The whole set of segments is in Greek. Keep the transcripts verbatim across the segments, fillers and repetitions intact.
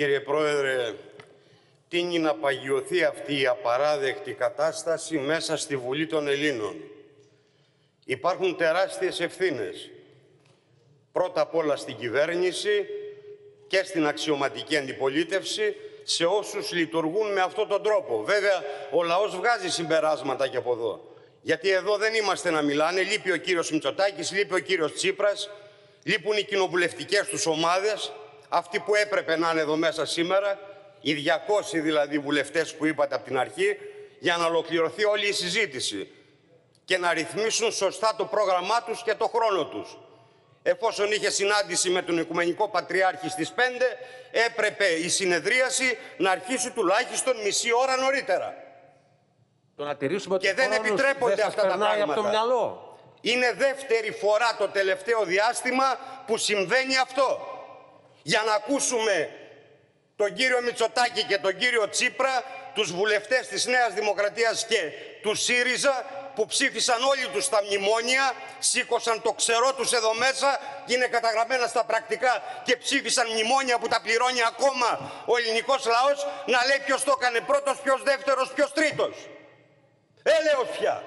Κύριε Πρόεδρε, τείνει να παγιωθεί αυτή η απαράδεκτη κατάσταση μέσα στη Βουλή των Ελλήνων. Υπάρχουν τεράστιες ευθύνες. Πρώτα απ' όλα στην κυβέρνηση και στην αξιωματική αντιπολίτευση, σε όσους λειτουργούν με αυτόν τον τρόπο. Βέβαια, ο λαός βγάζει συμπεράσματα και από εδώ. Γιατί εδώ δεν είμαστε να μιλάνε. Λείπει ο κύριος Μητσοτάκης, λείπει ο κύριος Τσίπρας, λείπουν οι κοινοβουλευτικές τους ομάδες, αυτοί που έπρεπε να είναι εδώ μέσα σήμερα, οι διακόσιοι δηλαδή βουλευτές που είπατε από την αρχή, για να ολοκληρωθεί όλη η συζήτηση και να ρυθμίσουν σωστά το πρόγραμμά τους και το χρόνο τους. Εφόσον είχε συνάντηση με τον Οικουμενικό Πατριάρχη στις πέντε, έπρεπε η συνεδρίαση να αρχίσει τουλάχιστον μισή ώρα νωρίτερα. Το να τηρήσουμε και δεν επιτρέπονται δεν αυτά τα πράγματα. Από το μυαλό. Είναι δεύτερη φορά το τελευταίο διάστημα που συμβαίνει αυτό. Για να ακούσουμε τον κύριο Μητσοτάκη και τον κύριο Τσίπρα, τους βουλευτές της Νέας Δημοκρατίας και του ΣΥΡΙΖΑ, που ψήφισαν όλοι τους τα μνημόνια, σήκωσαν το ξερό τους εδώ μέσα και είναι καταγραμμένα στα πρακτικά και ψήφισαν μνημόνια που τα πληρώνει ακόμα ο ελληνικός λαός, να λέει ποιος το έκανε πρώτος, ποιος δεύτερος, ποιος τρίτος. Έλεος πια.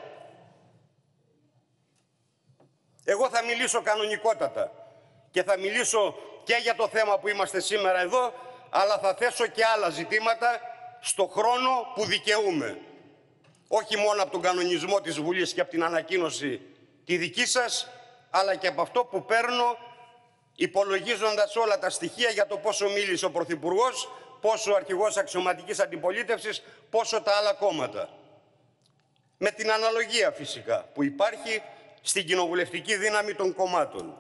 Εγώ θα μιλήσω κανονικότατα και θα μιλήσω και για το θέμα που είμαστε σήμερα εδώ, αλλά θα θέσω και άλλα ζητήματα στο χρόνο που δικαιούμαι. Όχι μόνο από τον κανονισμό της Βουλής και από την ανακοίνωση τη δική σας, αλλά και από αυτό που παίρνω υπολογίζοντας όλα τα στοιχεία για το πόσο μίλησε ο Πρωθυπουργός, πόσο ο αρχηγός αξιωματικής αντιπολίτευσης, πόσο τα άλλα κόμματα. Με την αναλογία φυσικά που υπάρχει στην κοινοβουλευτική δύναμη των κομμάτων.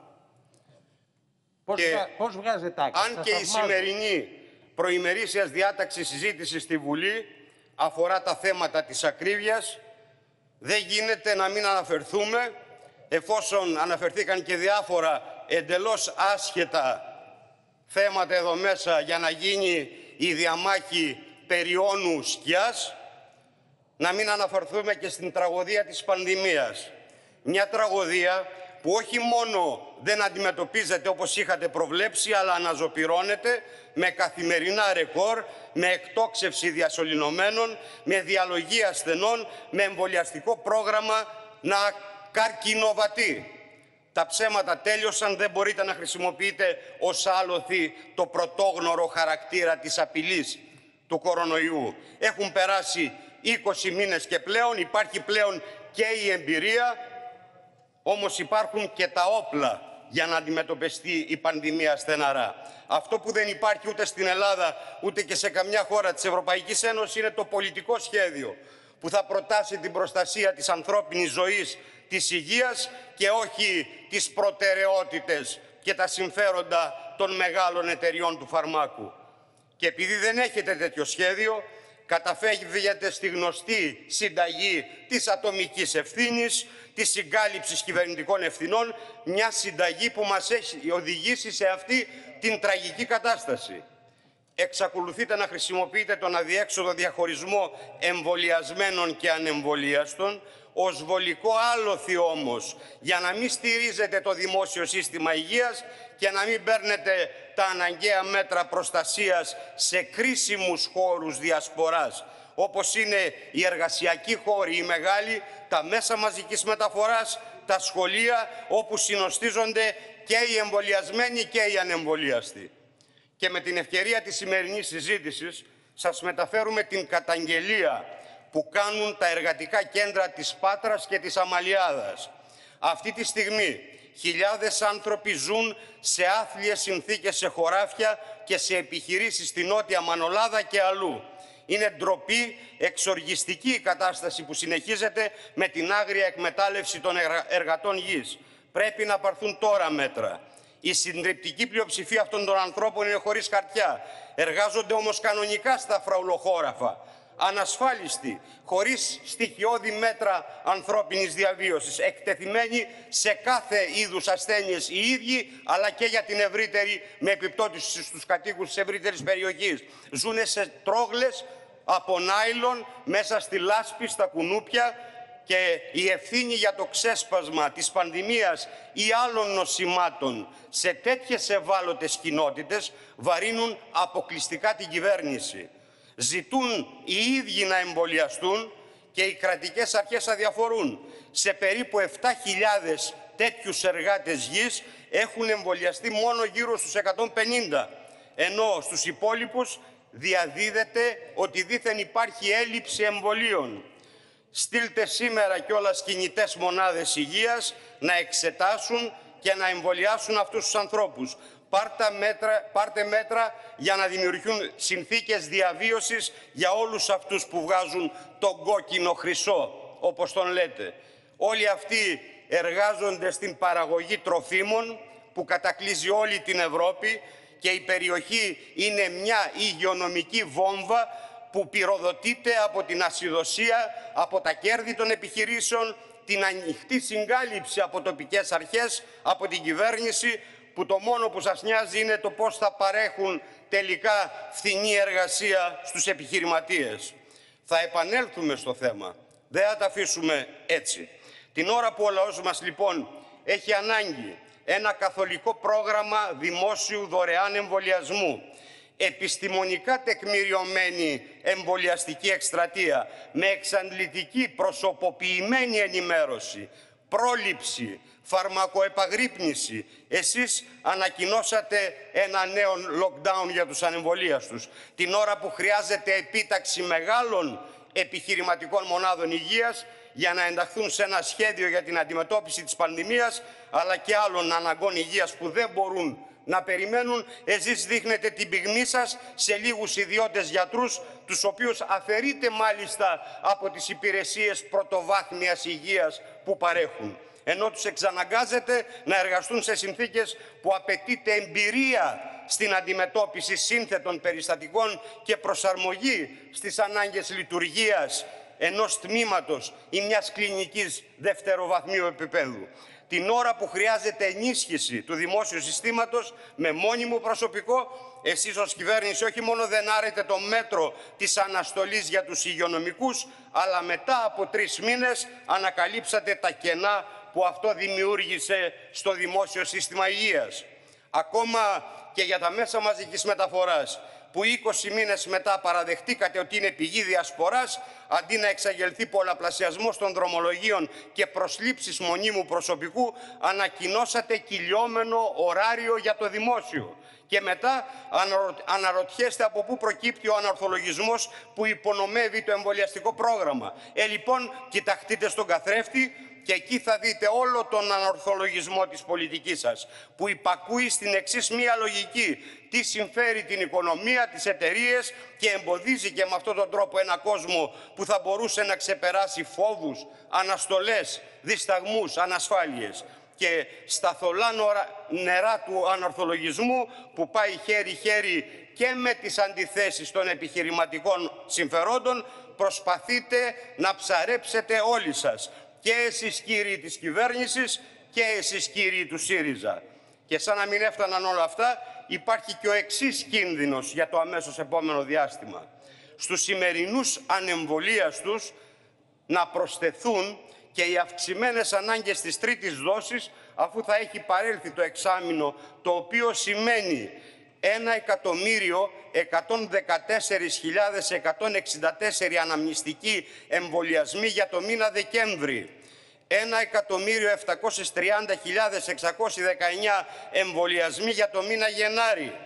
Πώς, και πώς βγάζετε άκρη, αν και η σημερινή προημερήσιας διάταξη συζήτηση στη Βουλή αφορά τα θέματα της ακρίβειας, δεν γίνεται να μην αναφερθούμε, εφόσον αναφερθήκαν και διάφορα εντελώς άσχετα θέματα εδώ μέσα για να γίνει η διαμάχη περί όνου σκιάς, να μην αναφερθούμε και στην τραγωδία της πανδημίας. Μια τραγωδία που όχι μόνο δεν αντιμετωπίζεται όπως είχατε προβλέψει, αλλά αναζωπυρώνεται με καθημερινά ρεκόρ, με εκτόξευση διασωληνωμένων, με διαλογή ασθενών, με εμβολιαστικό πρόγραμμα να καρκινοβατεί. Τα ψέματα τέλειωσαν, δεν μπορείτε να χρησιμοποιείτε ως άλοθη το πρωτόγνωρο χαρακτήρα της απειλής του κορονοϊού. Έχουν περάσει είκοσι μήνες και πλέον, υπάρχει πλέον και η εμπειρία, όμως υπάρχουν και τα όπλα για να αντιμετωπιστεί η πανδημία στεναρά. Αυτό που δεν υπάρχει ούτε στην Ελλάδα, ούτε και σε καμιά χώρα της Ευρωπαϊκής Ένωσης είναι το πολιτικό σχέδιο που θα προτάσει την προστασία της ανθρώπινης ζωής, της υγείας και όχι τις προτεραιότητες και τα συμφέροντα των μεγάλων εταιριών του φαρμάκου. Και επειδή δεν έχετε τέτοιο σχέδιο, καταφεύγετε στη γνωστή συνταγή της ατομικής ευθύνης, της συγκάλυψης κυβερνητικών ευθυνών, μια συνταγή που μας έχει οδηγήσει σε αυτή την τραγική κατάσταση. Εξακολουθείτε να χρησιμοποιείτε τον αδιέξοδο διαχωρισμό εμβολιασμένων και ανεμβολίαστων, ως βολικό άλοθη όμως, για να μην στηρίζετε το δημόσιο σύστημα υγείας και να μην παίρνετε τα αναγκαία μέτρα προστασίας σε κρίσιμους χώρους διασποράς, όπως είναι οι εργασιακοί χώροι, οι μεγάλοι, τα μέσα μαζικής μεταφοράς, τα σχολεία, όπου συνοστίζονται και οι εμβολιασμένοι και οι ανεμβολίαστοι. Και με την ευκαιρία της σημερινής συζήτησης σας μεταφέρουμε την καταγγελία που κάνουν τα εργατικά κέντρα της Πάτρας και της Αμαλιάδας. Αυτή τη στιγμή χιλιάδες άνθρωποι ζουν σε άθλιες συνθήκες σε χωράφια και σε επιχειρήσεις στη Νότια Μανολάδα και αλλού. Είναι ντροπή, εξοργιστική η κατάσταση που συνεχίζεται με την άγρια εκμετάλλευση των εργατών γης. Πρέπει να πάρθουν τώρα μέτρα. Η συντριπτική πλειοψηφία αυτών των ανθρώπων είναι χωρίς χαρτιά. Εργάζονται όμως κανονικά στα φραουλοχώραφα, ανασφάλιστοι, χωρίς στοιχειώδη μέτρα ανθρώπινης διαβίωσης, εκτεθειμένοι σε κάθε είδους ασθένειες οι ίδιοι, αλλά και για την ευρύτερη, με επιπτώσεις στους κατοίκους της ευρύτερης περιοχής. Ζούνε σε τρόγλες από νάιλον, μέσα στη λάσπη, στα κουνούπια, και η ευθύνη για το ξέσπασμα της πανδημίας ή άλλων νοσημάτων σε τέτοιες ευάλωτες κοινότητες βαρύνουν αποκλειστικά την κυβέρνηση. Ζητούν οι ίδιοι να εμβολιαστούν και οι κρατικές αρχές αδιαφορούν. Σε περίπου επτά χιλιάδες τέτοιους εργάτες γης έχουν εμβολιαστεί μόνο γύρω στους εκατόν πενήντα, ενώ στους υπόλοιπους διαδίδεται ότι δήθεν υπάρχει έλλειψη εμβολίων. Στείλτε σήμερα κιόλας κινητές μονάδες υγείας να εξετάσουν και να εμβολιάσουν αυτούς τους ανθρώπους. Πάρτε μέτρα, πάρτε μέτρα για να δημιουργηθούν συνθήκες διαβίωσης για όλους αυτούς που βγάζουν τον κόκκινο χρυσό, όπως τον λέτε. Όλοι αυτοί εργάζονται στην παραγωγή τροφίμων που κατακλείζει όλη την Ευρώπη και η περιοχή είναι μια υγειονομική βόμβα που πυροδοτείται από την ασυδοσία, από τα κέρδη των επιχειρήσεων, την ανοιχτή συγκάλυψη από τοπικές αρχές, από την κυβέρνηση, που το μόνο που σας νοιάζει είναι το πώς θα παρέχουν τελικά φθηνή εργασία στους επιχειρηματίες. Θα επανέλθουμε στο θέμα. Δεν θα τα αφήσουμε έτσι. Την ώρα που ο λαός μας λοιπόν έχει ανάγκη ένα καθολικό πρόγραμμα δημόσιου δωρεάν εμβολιασμού, επιστημονικά τεκμηριωμένη εμβολιαστική εκστρατεία με εξαντλητική προσωποποιημένη ενημέρωση, πρόληψη, φαρμακοεπαγρύπνηση. Εσείς ανακοινώσατε ένα νέο lockdown για τους ανεμβολίαστους, την ώρα που χρειάζεται επίταξη μεγάλων επιχειρηματικών μονάδων υγείας για να ενταχθούν σε ένα σχέδιο για την αντιμετώπιση της πανδημίας, αλλά και άλλων αναγκών υγείας που δεν μπορούν να περιμένουν. Εσείς δείχνετε την πυγμή σας σε λίγους ιδιώτες γιατρούς, τους οποίους αφαιρείτε μάλιστα από τις υπηρεσίες πρωτοβάθμιας υγείας που παρέχουν, ενώ τους εξαναγκάζετε να εργαστούν σε συνθήκες που απαιτείται εμπειρία στην αντιμετώπιση σύνθετων περιστατικών και προσαρμογή στις ανάγκες λειτουργίας ενός τμήματος ή μιας κλινικής δευτεροβαθμίου επίπεδου. Την ώρα που χρειάζεται ενίσχυση του δημόσιου συστήματος με μόνιμο προσωπικό, εσείς ως κυβέρνηση όχι μόνο δεν άρετε το μέτρο της αναστολής για τους υγειονομικούς, αλλά μετά από τρεις μήνες ανακαλύψατε τα κενά που αυτό δημιούργησε στο δημόσιο σύστημα υγείας. Ακόμα και για τα μέσα μαζικής μεταφοράς, που είκοσι μήνες μετά παραδεχτήκατε ότι είναι πηγή διασποράς, αντί να εξαγγελθεί πολλαπλασιασμός των δρομολογίων και προσλήψεις μονίμου προσωπικού, ανακοινώσατε κυλιόμενο ωράριο για το δημόσιο. Και μετά αναρωτιέστε από πού προκύπτει ο ανορθολογισμός που υπονομεύει το εμβολιαστικό πρόγραμμα. Ε, λοιπόν, κοιταχτείτε στον καθρέφτη και εκεί θα δείτε όλο τον ανορθολογισμό της πολιτικής σας, που υπακούει στην εξής μία λογική: τι συμφέρει την οικονομία, τις εταιρείες, και εμποδίζει και με αυτόν τον τρόπο ένα κόσμο που θα μπορούσε να ξεπεράσει φόβους, αναστολές, δισταγμούς, ανασφάλειες. Και στα θολά νερά του ανορθολογισμού, που πάει χέρι-χέρι και με τις αντιθέσεις των επιχειρηματικών συμφερόντων, προσπαθείτε να ψαρέψετε όλοι σας. Και εσείς κύριοι της κυβέρνησης και εσείς κύριοι του ΣΥΡΙΖΑ. Και σαν να μην έφταναν όλα αυτά, υπάρχει και ο εξής κίνδυνος για το αμέσως επόμενο διάστημα. Στους σημερινούς ανεμβολίαστους να προσθεθούν και οι αυξημένες ανάγκες της τρίτης δόσης, αφού θα έχει παρέλθει το εξάμηνο, το οποίο σημαίνει ένα εκατομμύριο εκατόν δεκατέσσερις χιλιάδες εκατόν εξήντα τέσσερα αναμνηστικοί εμβολιασμοί για το μήνα Δεκέμβρη, ένα εκατομμύριο επτακόσιες τριάντα χιλιάδες εξακόσιοι δεκαεννιά εμβολιασμοί για το μήνα Γενάρη,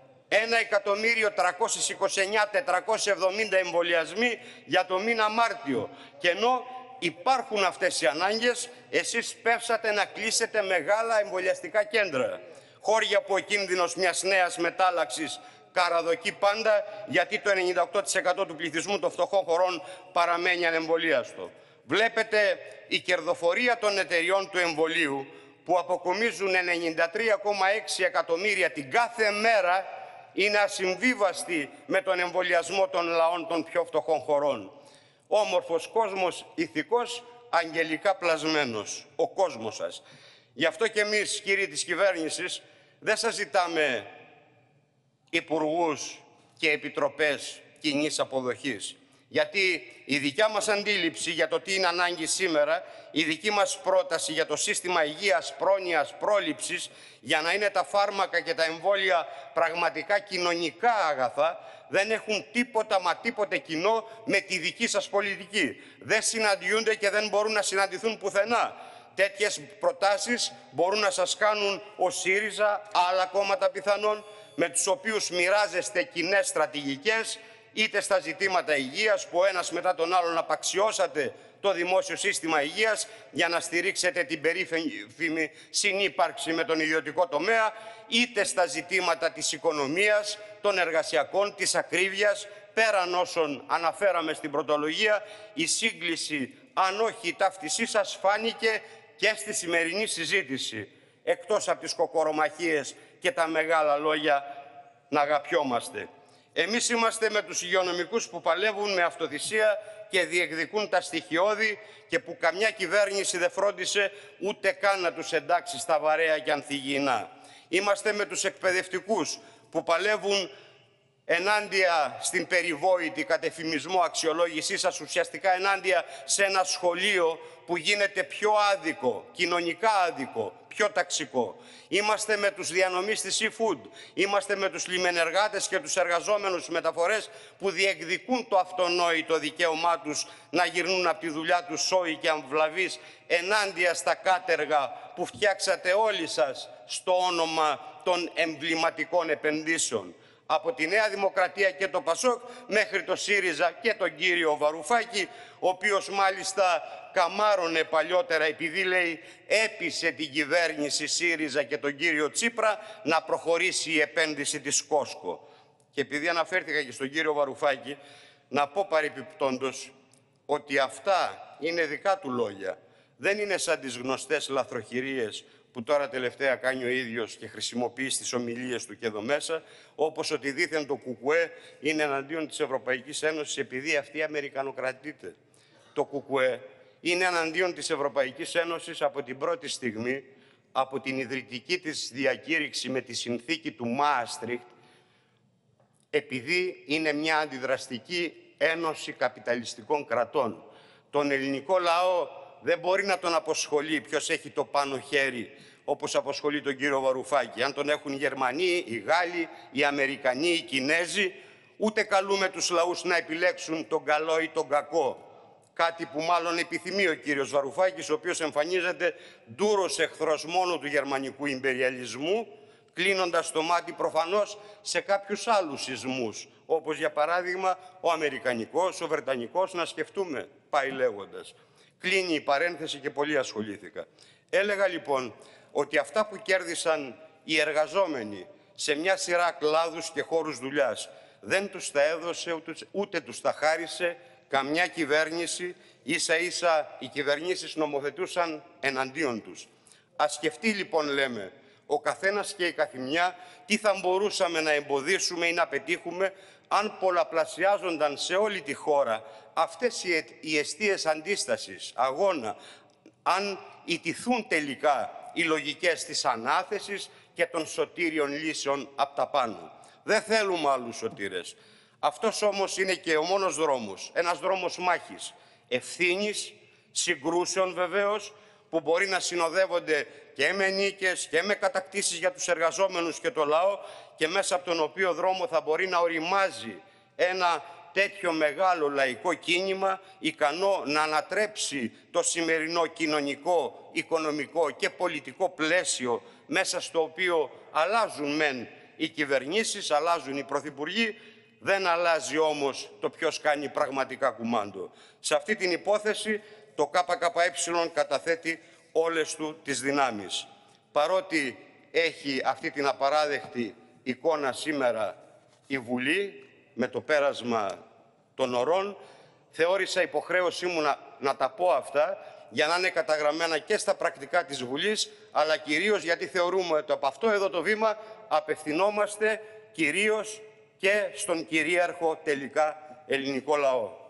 ένα εκατομμύριο τριακόσιες είκοσι εννιά χιλιάδες τετρακόσιοι εβδομήντα εμβολιασμοί για το μήνα Μάρτιο. Και ενώ υπάρχουν αυτές οι ανάγκες, εσείς πέφσατε να κλείσετε μεγάλα εμβολιαστικά κέντρα. Χώρια που ο κίνδυνος μιας νέας μετάλλαξης καραδοκεί πάντα, γιατί το ενενήντα οκτώ τοις εκατό του πληθυσμού των φτωχών χωρών παραμένει ανεμβολίαστο. Βλέπετε, η κερδοφορία των εταιριών του εμβολίου, που αποκομίζουν ενενήντα τρία κόμμα έξι εκατομμύρια την κάθε μέρα, είναι ασυμβίβαστη με τον εμβολιασμό των λαών των πιο φτωχών χωρών. Όμορφος κόσμος, ηθικός, αγγελικά πλασμένος, ο κόσμος σας. Γι' αυτό και εμείς, κύριοι της κυβέρνησης, δεν σας ζητάμε υπουργούς και επιτροπές κοινής αποδοχής. Γιατί η δικιά μας αντίληψη για το τι είναι ανάγκη σήμερα, η δική μας πρόταση για το σύστημα υγείας, πρόνοιας, πρόληψης, για να είναι τα φάρμακα και τα εμβόλια πραγματικά κοινωνικά αγαθά, δεν έχουν τίποτα μα τίποτε κοινό με τη δική σας πολιτική. Δεν συναντιούνται και δεν μπορούν να συναντηθούν πουθενά. Τέτοιες προτάσεις μπορούν να σας κάνουν ο ΣΥΡΙΖΑ, άλλα κόμματα πιθανόν, με τους οποίους μοιράζεστε κοινές στρατηγικές, είτε στα ζητήματα υγείας, που ένας μετά τον άλλον απαξιώσατε το δημόσιο σύστημα υγείας για να στηρίξετε την περίφημη συνύπαρξη με τον ιδιωτικό τομέα, είτε στα ζητήματα της οικονομίας, των εργασιακών, της ακρίβειας, πέραν όσων αναφέραμε στην πρωτολογία, η σύγκληση, αν όχι η ταύτισή σας, φάνηκε και στη σημερινή συζήτηση, εκτός από τις κοκορομαχίες και τα μεγάλα λόγια να αγαπιόμαστε. Εμείς είμαστε με τους υγειονομικούς που παλεύουν με αυτοθυσία και διεκδικούν τα στοιχειώδη και που καμιά κυβέρνηση δεν φρόντισε ούτε καν να τους εντάξει στα βαρέα και ανθυγιεινά. Είμαστε με τους εκπαιδευτικούς που παλεύουν ενάντια στην περιβόητη κατεφημισμό αξιολόγησή σας, ουσιαστικά ενάντια σε ένα σχολείο που γίνεται πιο άδικο, κοινωνικά άδικο, πιο ταξικό. Είμαστε με τους διανομείς της e-food, είμαστε με τους λιμενεργάτες και τους εργαζόμενους μεταφορές που διεκδικούν το αυτονόητο δικαίωμά τους να γυρνούν από τη δουλειά τους σόι και αμβλαβείς, ενάντια στα κάτεργα που φτιάξατε όλοι σας στο όνομα των εμβληματικών επενδύσεων. Από τη Νέα Δημοκρατία και το Πασόκ μέχρι το ΣΥΡΙΖΑ και τον κύριο Βαρουφάκη, ο οποίος μάλιστα καμάρωνε παλιότερα επειδή, λέει, έπεισε την κυβέρνηση ΣΥΡΙΖΑ και τον κύριο Τσίπρα να προχωρήσει η επένδυση της Κόσκο. Και επειδή αναφέρθηκα και στον κύριο Βαρουφάκη, να πω παρεπιπτόντως ότι αυτά είναι δικά του λόγια. Δεν είναι σαν τις γνωστές λαθροχειρίες που τώρα τελευταία κάνει ο ίδιος και χρησιμοποιεί στις ομιλίες του και εδώ μέσα, όπως ότι δήθεν το ΚΚΕ είναι εναντίον της Ευρωπαϊκής Ένωσης επειδή αυτή αμερικανοκρατείται. Το ΚΚΕ είναι εναντίον της Ευρωπαϊκής Ένωσης από την πρώτη στιγμή, από την ιδρυτική της διακήρυξη με τη συνθήκη του Μάστριχτ, επειδή είναι μια αντιδραστική ένωση καπιταλιστικών κρατών. Τον ελληνικό λαό δεν μπορεί να τον αποσχολεί ποιος έχει το πάνω χέρι, όπως αποσχολεί τον κύριο Βαρουφάκη. Αν τον έχουν οι Γερμανοί, οι Γάλλοι, οι Αμερικανοί, οι Κινέζοι, ούτε καλούμε τους λαούς να επιλέξουν τον καλό ή τον κακό. Κάτι που μάλλον επιθυμεί ο κύριος Βαρουφάκης, ο οποίος εμφανίζεται ντούρος εχθρός μόνο του γερμανικού ιμπεριαλισμού, κλείνοντας το μάτι προφανώς σε κάποιους άλλους ισμούς, όπως για παράδειγμα ο αμερικανικός, ο βρετανικός, να σκεφτούμε, πάει λέγοντας. Κλείνει η παρένθεση και πολύ ασχολήθηκα. Έλεγα λοιπόν ότι αυτά που κέρδισαν οι εργαζόμενοι σε μια σειρά κλάδους και χώρους δουλειάς δεν τους τα έδωσε ούτε, ούτε τους τα χάρισε καμιά κυβέρνηση, ίσα ίσα οι κυβερνήσεις νομοθετούσαν εναντίον τους. Ας σκεφτεί λοιπόν, λέμε, ο καθένας και η καθημιά τι θα μπορούσαμε να εμποδίσουμε ή να πετύχουμε αν πολλαπλασιάζονταν σε όλη τη χώρα αυτές οι εστίες αντίστασης, αγώνα, αν ιτηθούν τελικά οι λογικές της ανάθεσης και των σωτήριων λύσεων απ' τα πάνω. Δεν θέλουμε άλλους σωτήρες. Αυτός όμως είναι και ο μόνος δρόμος, ένας δρόμος μάχης, ευθύνης, συγκρούσεων βεβαίως, που μπορεί να συνοδεύονται και με νίκες και με κατακτήσεις για τους εργαζόμενους και το λαό και μέσα από τον οποίο δρόμο θα μπορεί να οριμάζει ένα τέτοιο μεγάλο λαϊκό κίνημα ικανό να ανατρέψει το σημερινό κοινωνικό, οικονομικό και πολιτικό πλαίσιο μέσα στο οποίο αλλάζουν μεν οι κυβερνήσεις, αλλάζουν οι πρωθυπουργοί, δεν αλλάζει όμως το ποιος κάνει πραγματικά κουμάντο. Σε αυτή την υπόθεση το ΚΚΕ καταθέτει όλες του τις δυνάμεις. Παρότι έχει αυτή την απαράδεκτη εικόνα σήμερα η Βουλή με το πέρασμα των ωρών, θεώρησα υποχρέωσή μου να, να τα πω αυτά για να είναι καταγραμμένα και στα πρακτικά της Βουλής, αλλά κυρίως γιατί θεωρούμε ότι από αυτό εδώ το βήμα απευθυνόμαστε κυρίως και στον κυρίαρχο τελικά ελληνικό λαό.